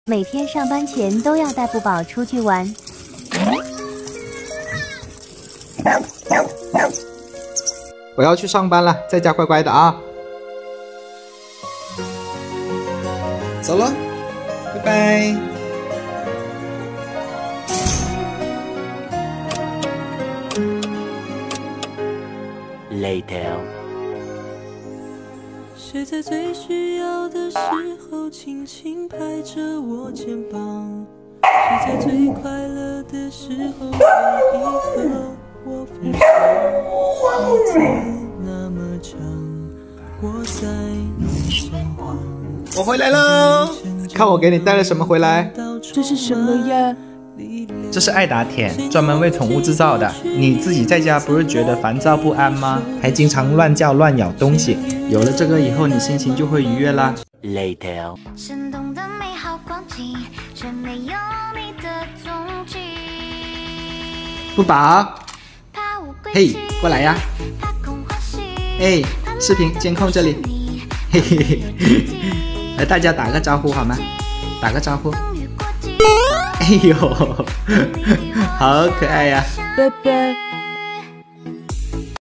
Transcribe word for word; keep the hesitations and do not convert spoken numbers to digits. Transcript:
每天上班前都要带不宝出去玩。 我要去上班了，在家乖乖的啊。走了，拜拜。 Later。谁在最需要的时候轻轻拍着我肩膀？谁在最快乐的时候可以和我分享？日子那么长，我在你身旁。 我回来喽！看我给你带了什么回来？ 这是什么呀？ 这是爱达舔，专门为宠物制造的。你自己在家不是觉得烦躁不安吗？还经常乱叫乱咬东西。有了这个以后，你心情就会愉悦啦。 Later。 生动的美好光景，却没有你的踪迹。 不宝，嘿，过来呀！哎，视频监控这里，嘿嘿嘿，和大家打个招呼好吗？打个招呼。哎呦，好可爱呀！ 拜拜。